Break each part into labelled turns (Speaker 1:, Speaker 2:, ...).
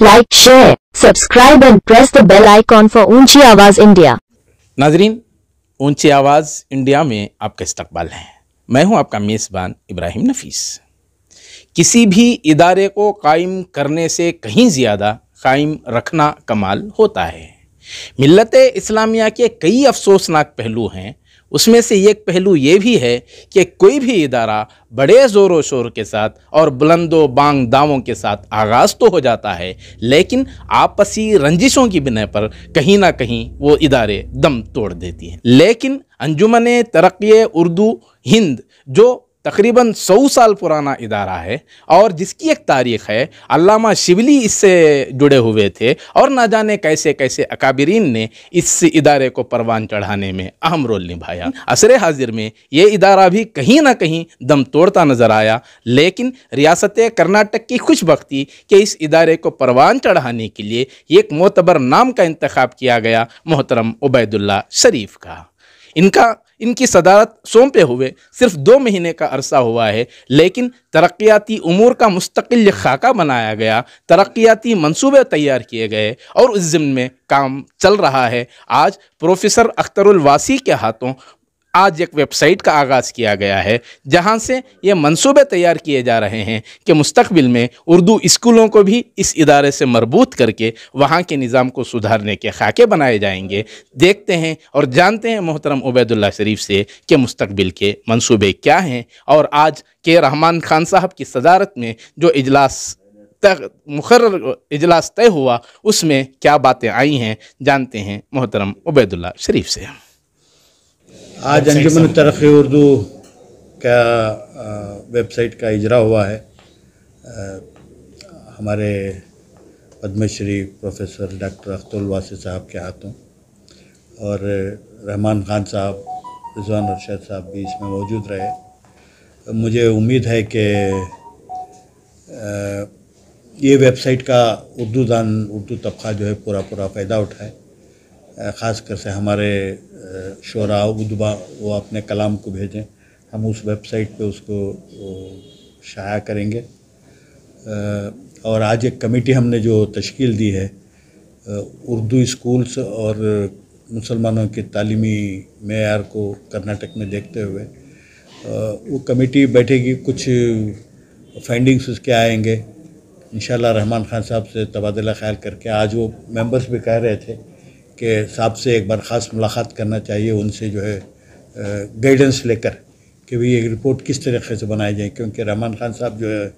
Speaker 1: like, share, subscribe and press the bell icon for ऊंची आवाज़ India.
Speaker 2: नाजरीन, ऊंची आवाज़ इंडिया में आपका इस्तकबाल है। मैं हूं आपका मेज़बान इब्राहिम नफीस। किसी भी इदारे को कायम करने से कहीं ज़्यादा कायम रखना कमाल होता है। मिल्लत इस्लामिया के कई अफसोसनाक पहलू हैं। उसमें से एक पहलू ये भी है कि कोई भी इदारा बड़े ज़ोर शोर के साथ और बुलंदो बांग दावों के साथ आगाज़ तो हो जाता है, लेकिन आपसी रंजिशों की बिना पर कहीं ना कहीं वो इदारे दम तोड़ देती हैं। लेकिन अंजुमन तरक्की उर्दू हिंद, जो तकरीबन 100 साल पुराना इदारा है और जिसकी एक तारीख़ है, अल्लामा शिबली इससे जुड़े हुए थे और ना जाने कैसे कैसे अकाबिरीन ने इस इदारे को परवान चढ़ाने में अहम रोल निभाया। असरे हाजिर में ये इदारा भी कहीं ना कहीं दम तोड़ता नज़र आया, लेकिन रियासत कर्नाटक की खुशबख्ती कि इस इदारे को परवान चढ़ाने के लिए एक मोतबर नाम का इंतखाब किया गया, मोहतरम उबैदुल्ला शरीफ का। इनकी सदारत सौंपे हुए सिर्फ 2 महीने का अरसा हुआ है, लेकिन तरक्याती उमूर का मुस्तकिल खाका बनाया गया, तरक्याती मंसूबे तैयार किए गए और उस ज़िम्न में काम चल रहा है। आज प्रोफेसर अख्तरुल वासी के हाथों आज एक वेबसाइट का आगाज़ किया गया है, जहां से ये मंसूबे तैयार किए जा रहे हैं कि मुस्तकबिल में उर्दू स्कूलों को भी इस इदारे से मरबूत करके वहां के निज़ाम को सुधारने के खाके बनाए जाएंगे। देखते हैं और जानते हैं मोहतरम उबैदुल्ला शरीफ से कि मुस्तकबिल के मंसूबे क्या हैं और आज के रहमान खान साहब की सदारत में जो मुकर्रर इजलास तय हुआ उसमें क्या बातें आई हैं। जानते हैं मोहतरम उबैदुल्ला शरीफ से।
Speaker 3: आज अंजुमन तरक्की उर्दू का वेबसाइट का इजरा हुआ है। हमारे पद्मश्री प्रोफेसर डॉक्टर अख्तरुल वासी साहब के हाथों और रहमान खान साहब, रिजवान अरशद साहब भी इसमें मौजूद रहे। मुझे उम्मीद है कि ये वेबसाइट का उर्दू तबका जो है पूरा फ़ायदा उठाए। ख़ासकर से हमारे शोरा उदबा वो अपने कलाम को भेजें, हम उस वेबसाइट पे उसको शाया करेंगे। और आज एक कमेटी हमने जो तश्कील दी है उर्दू स्कूल्स और मुसलमानों के तालीमी मेयार को कर्नाटक में देखते हुए, वो कमेटी बैठेगी, कुछ फाइंडिंग्स उसके आएंगे इंशाल्लाह। रहमान खान साहब से तबादला ख्याल करके आज वो मेंबर्स भी कह रहे थे कि साहब से एक बार ख़ास मुलाकात करना चाहिए, उनसे जो है गाइडेंस लेकर कि भाई ये रिपोर्ट किस तरीके से बनाई जाए, क्योंकि रहमान खान साहब जो है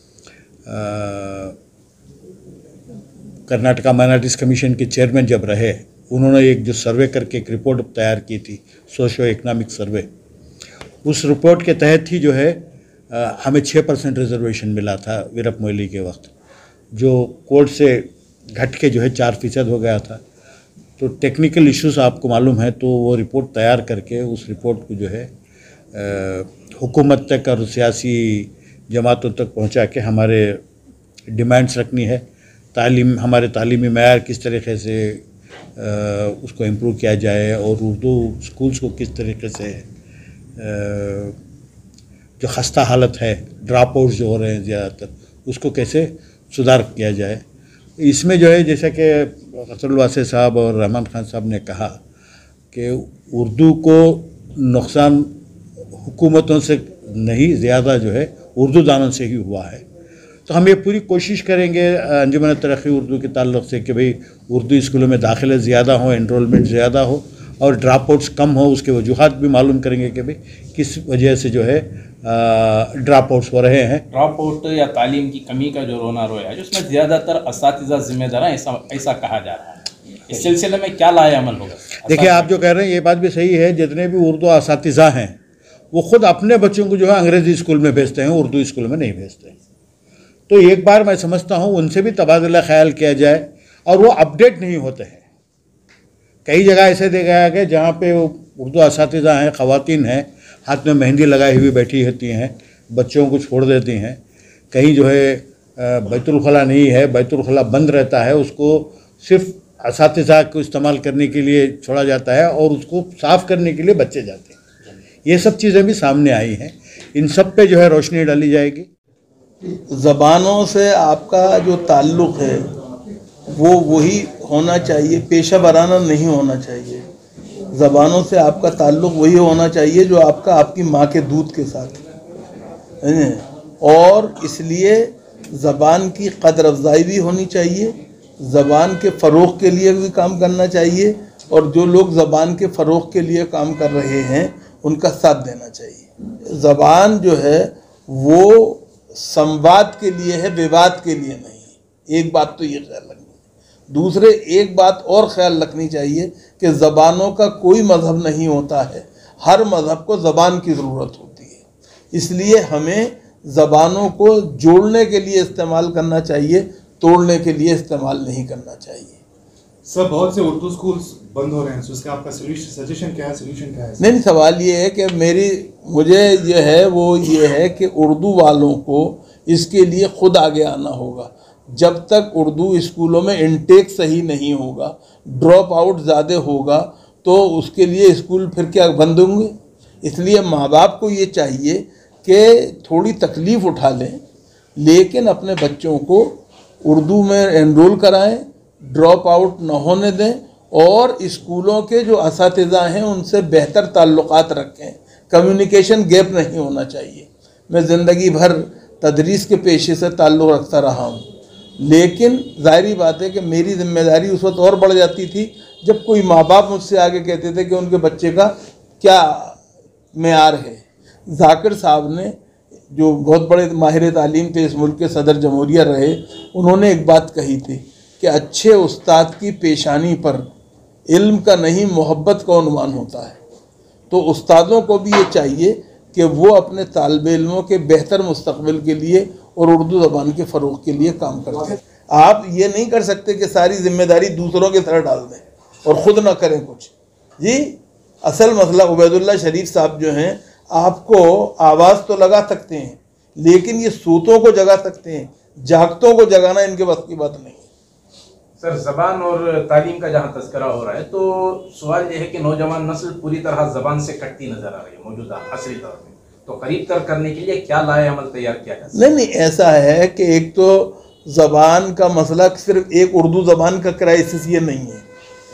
Speaker 3: कर्नाटका माइनॉरिटीज़ कमीशन के चेयरमैन जब रहे, उन्होंने एक जो सर्वे करके एक रिपोर्ट तैयार की थी, सोशो इकनॉमिक सर्वे। उस रिपोर्ट के तहत ही जो है हमें 6% रिजर्वेशन मिला था वीरप मोइली के वक्त, जो कोर्ट से घट के जो है 4% हो गया था। तो टेक्निकल इश्यूज आपको मालूम है, तो वो रिपोर्ट तैयार करके उस रिपोर्ट को जो है हुकूमत तक और सियासी जमातों तक पहुंचा के हमारे डिमांड्स रखनी है। हमारे तालीमी मेयार किस तरीके से उसको इम्प्रूव किया जाए और उर्दू स्कूल्स को किस तरीके से जो खस्ता हालत है, ड्रॉप आउट्स जो हो रहे हैं ज़्यादातर, उसको कैसे सुधार किया जाए। इसमें जो है जैसा कि अख्तरुल वासी साहब और रहमान खान साहब ने कहा कि उर्दू को नुकसान हुकूमतों से नहीं, ज़्यादा जो है उर्दू दानों से ही हुआ है। तो हम ये पूरी कोशिश करेंगे अंजुमन तरक्की उर्दू के ताल्लुक़ से कि भाई उर्दू स्कूलों में दाखिले ज़्यादा हो, एनरोलमेंट ज़्यादा हो और ड्रॉप आउट्स कम हो। उसके वजूहात भी मालूम करेंगे कि भाई किस वजह से जो है ड्रॉप आउट्स हो रहे हैं।
Speaker 2: ड्रॉप आउट या तालीम की कमी का जो रोना रोया है, जिसमें ज़्यादातर असातिज़ा जिम्मेदार हैं, ऐसा कहा जा रहा है। इस सिलसिले में क्या लाए अमल होगा?
Speaker 3: देखिए, आप जो कह रहे हैं ये बात भी सही है। जितने भी उर्दू असातिज़ा हैं वो ख़ुद अपने बच्चों को जो है अंग्रेज़ी स्कूल में भेजते हैं, उर्दू स्कूल में नहीं भेजते। तो एक बार मैं समझता हूँ उनसे भी तबादला ख्याल किया जाए, और वो अपडेट नहीं होते हैं। कई जगह ऐसे देखा गया जहाँ पे उर्दू असातिज़ा हैं, ख़वातीन हैं, हाथ में मेहंदी लगाई हुई बैठी होती हैं, बच्चों को छोड़ देती हैं। कहीं जो है बैतुल खला नहीं है, बैतुल खला बंद रहता है, उसको सिर्फ असातिज़ा को इस्तेमाल करने के लिए छोड़ा जाता है और उसको साफ़ करने के लिए बच्चे जाते हैं। ये सब चीज़ें भी सामने आई हैं। इन सब पे जो है रोशनी डाली जाएगी।
Speaker 4: ज़बानों से आपका जो ताल्लुक़ है वो वही होना चाहिए, पेशा वराना नहीं होना चाहिए। ज़बानों से आपका ताल्लुक़ वही होना चाहिए जो आपकी माँ के दूध के साथ है। और इसलिए ज़बान की कदर अफ़ज़ाई भी होनी चाहिए, ज़बान के फ़रोग़ के लिए भी काम करना चाहिए, और जो लोग ज़बान के फ़रोग़ के लिए काम कर रहे हैं उनका साथ देना चाहिए। ज़बान जो है वो संवाद के लिए है, विवाद के लिए नहीं। एक बात तो ये ख्याल रखनी है। दूसरे एक बात और ख्याल रखनी चाहिए कि ज़बानों का कोई मज़हब नहीं होता है, हर मज़हब को ज़बान की ज़रूरत होती है। इसलिए हमें ज़बानों को जोड़ने के लिए इस्तेमाल करना चाहिए, तोड़ने के लिए इस्तेमाल नहीं करना चाहिए।
Speaker 5: सर, बहुत से उर्दू स्कूल्स बंद हो रहे हैं, तो इसका आपका सजेशन क्या है, सोल्यूशन क्या है?
Speaker 4: नहीं, सवाल ये है कि मुझे ये है कि उर्दू वालों को इसके लिए खुद आगे आना होगा। जब तक उर्दू स्कूलों में इनटेक सही नहीं होगा, ड्रॉप आउट ज़्यादा होगा, तो उसके लिए स्कूल फिर क्या बंद होंगे। इसलिए माँ बाप को ये चाहिए कि थोड़ी तकलीफ़ उठा लें, लेकिन अपने बच्चों को उर्दू में एनरोल कराएं, ड्रॉप आउट न होने दें, और स्कूलों के जो असातिज़ा हैं उनसे बेहतर ताल्लुक़ात रखें। कम्युनिकेशन गैप नहीं होना चाहिए। मैं ज़िंदगी भर तदरीस के पेशे से ताल्लुक़ रखता रहा हूँ, लेकिन ज़ाहिरी बात है कि मेरी ज़िम्मेदारी उस वक्त और बढ़ जाती थी जब कोई माँ बाप मुझसे आगे कहते थे कि उनके बच्चे का क्या मेयार है। जाकिर साहब ने, जो बहुत बड़े माहिर तालीम थे, इस मुल्क के सदर जमहूरिया रहे, उन्होंने एक बात कही थी कि अच्छे उस्ताद की पेशानी पर इल्म का नहीं मोहब्बत का उन्वान होता है। तो उस्तादों को भी ये चाहिए कि वो अपने तालिब इल्मों के बेहतर मुस्तक़बिल के लिए और उर्दू ज़बान के फ़रोग़ के लिए काम करते हैं। आप ये नहीं कर सकते कि सारी ज़िम्मेदारी दूसरों के सर डाल दें और ख़ुद ना करें कुछ। जी, असल मसला उबैदुल्लाह शरीफ साहब जो हैं, आपको आवाज़ तो लगा सकते हैं, लेकिन ये सूतों को जगा सकते हैं, जागतों को जगाना इनके बस की बात नहीं।
Speaker 2: सर, ज़बान और तालीम का जहाँ तज़किरा हो रहा है, तो सवाल ये है कि नौजवान नस्ल पूरी तरह ज़बान से कटती नज़र आ रही है मौजूदा असली दौर में, तो करीब तर करने के लिए क्या लाए अमल तैयार किया जा सकता है?
Speaker 4: नहीं, ऐसा है कि एक तो ज़बान का मसला सिर्फ एक उर्दू ज़बान का क्राइसिस ये नहीं है।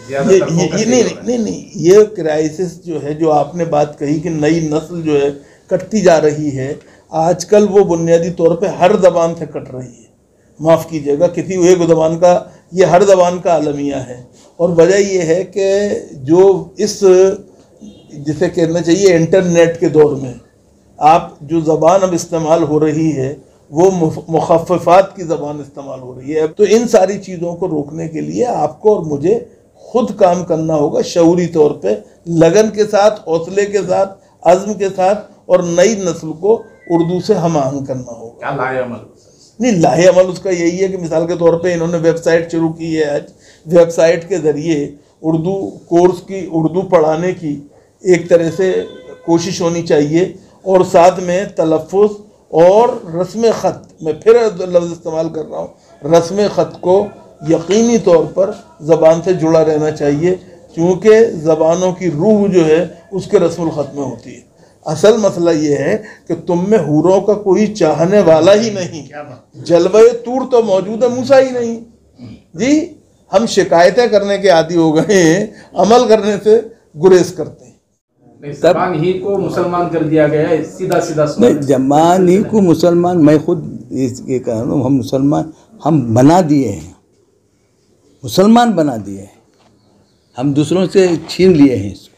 Speaker 4: ये क्राइसिस जो है, जो आपने बात कही कि नई नस्ल जो है कटती जा रही है, आजकल वो बुनियादी तौर पे हर ज़बान से कट रही है। माफ़ कीजिएगा, किसी एक ज़बान का, ये हर ज़बान का आलमिया है। और वजह ये है कि जो इस, जिसे कहना चाहिए इंटरनेट के दौर में, आप जो ज़बान अब इस्तेमाल हो रही है वो मुखफ़फ़ात की ज़बान इस्तेमाल हो रही है। तो इन सारी चीज़ों को रोकने के लिए आपको और मुझे खुद काम करना होगा, शऊरी तौर पे, लगन के साथ, हौसले के साथ, अज़्म के साथ, और नई नस्ल को उर्दू से हम आहंग करना होगा।
Speaker 2: क्या लाए अमल?
Speaker 4: नहीं, लाहे अमल उसका यही है कि मिसाल के तौर पे इन्होंने वेबसाइट शुरू की है। आज वेबसाइट के ज़रिए उर्दू कोर्स की, उर्दू पढ़ाने की एक तरह से कोशिश होनी चाहिए, और साथ में तलफ़्फ़ुज़ और रस्म ख़त, मैं फिर लफ्ज़ इस्तेमाल कर रहा हूँ, रस्म ख़त को यकीनी तौर पर ज़बान से जुड़ा रहना चाहिए, क्योंकि ज़बानों की रूह जो है उसके रस्मुल ख़त में होती है। असल मसला ये है कि तुम में हूरों का कोई चाहने वाला ही नहीं, जलवे तूर तो मौजूद है, मूसा ही नहीं। जी, हम शिकायतें करने के आदी हो गए हैं, अमल करने से गुरेज करते हैं।
Speaker 2: ज़बान ही को मुसलमान कर दिया गया है, सीधा सीधा
Speaker 6: नहीं, ज़बान ही को मुसलमान, मैं खुद ये कह रहा हूँ, हम मुसलमान हम बना दिए हैं, मुसलमान बना दिए हैं, हम दूसरों से छीन लिए हैं इसको।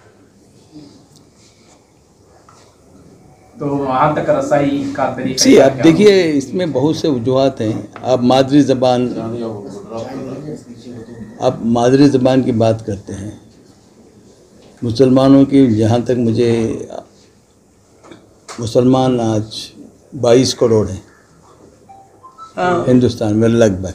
Speaker 2: तो वहाँ तक रसाई का तरीका
Speaker 6: जी, आप देखिए, इसमें बहुत से वजूहात हैं। आप मादरी ज़बान की बात करते हैं, मुसलमानों की, जहाँ तक मुझे, मुसलमान आज 22 करोड़ हैं हिंदुस्तान में लगभग।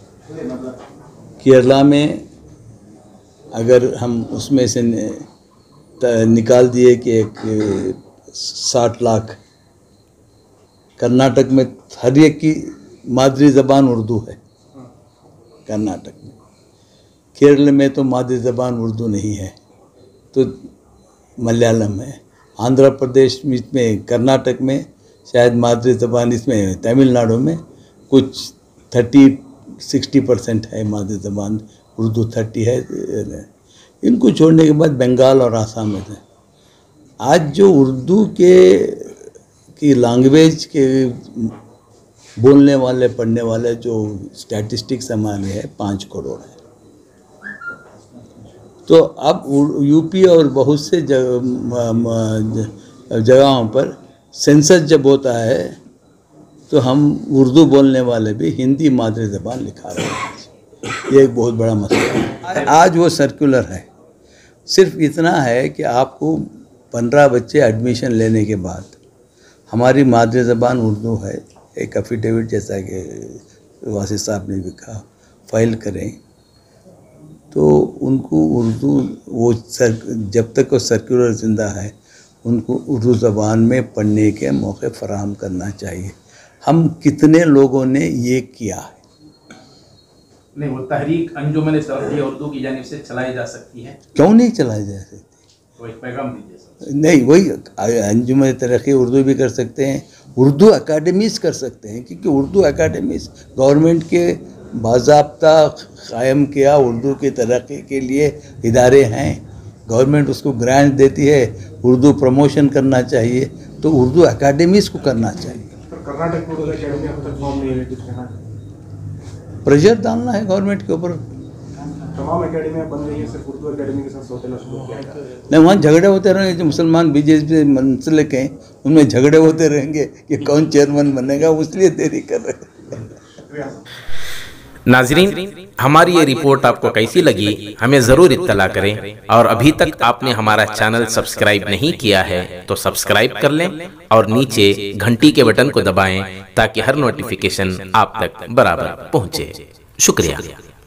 Speaker 6: केरला में अगर हम उसमें से निकाल दिए कि एक 60 लाख, कर्नाटक में हर एक की मादरी ज़बान उर्दू है, कर्नाटक में। केरल में तो मादरी ज़बान उर्दू नहीं है, तो मलयालम है। आंध्र प्रदेश में, कर्नाटक में शायद मादरी ज़बान, इसमें तमिलनाडु में कुछ 30 60% है मादरी ज़बान, उर्दू 30 है। इनको छोड़ने के बाद बंगाल और आसाम में थे। आज जो उर्दू की लैंग्वेज के बोलने वाले पढ़ने वाले जो स्टैटिस्टिक्स हमारे हैं 5 करोड़ है। तो अब यूपी और बहुत से जगहों पर सेंसस जब होता है तो हम उर्दू बोलने वाले भी हिंदी मादरी ज़बान लिखा रहे हैं। ये एक बहुत बड़ा मसला है। आज वो सर्कुलर है, सिर्फ इतना है कि आपको 15 बच्चे एडमिशन लेने के बाद हमारी मादरी ज़बान उर्दू है, एक एफिडेविट जैसा कि वासिफ साहब ने भी कहा, फाइल करें तो उनको उर्दू जब तक वो सर्कुलर ज़िंदा है उनको उर्दू ज़बान में पढ़ने के मौके फराहम करना चाहिए। हम कितने लोगों ने ये किया है?
Speaker 2: नहीं, वो तहरीक अंजुमन तरक्की उर्दू की जानिब से चलाई जा सकती है।
Speaker 6: क्यों नहीं चलाई जा सकती?
Speaker 2: तो एक पैगाम दीजिए।
Speaker 6: नहीं, वही अंजुमन तरक्की उर्दू भी कर सकते हैं, उर्दू अकेडमीज़ कर सकते हैं, क्योंकि उर्दू अकेडमीज़ गवर्नमेंट के बाज़ाब्ता कायम किया उर्दू की तरक्की के लिए इदारे हैं। गवर्नमेंट उसको ग्रांट देती है, उर्दू प्रमोशन करना चाहिए, तो उर्दू अकेडमीज़ को करना चाहिए।
Speaker 5: कर्नाटक में उर्दू एकेडमी अब तक फॉर्म नहीं है, कुछ कहना है?
Speaker 6: प्रेशर डालना है गवर्नमेंट के ऊपर।
Speaker 5: तमाम एकेडमियाँ बन रही हैं, सिर्फ उर्दू एकेडमी के साथ सौतेला शुरू किया गया है।
Speaker 6: नहीं, वहाँ झगड़े होते रहेंगे। जो मुसलमान बीजेपी मंसलिक हैं उनमें झगड़े होते रहेंगे कि कौन चेयरमैन बनेगा, इसलिए देरी कर रहे हैं।
Speaker 2: नाजरीन, हमारी ये रिपोर्ट आपको कैसी लगी हमें ज़रूर इत्तला करें, और अभी तक आपने हमारा चैनल सब्सक्राइब नहीं किया है तो सब्सक्राइब कर लें और नीचे घंटी के बटन को दबाएं ताकि हर नोटिफिकेशन आप तक बराबर पहुंचे। शुक्रिया।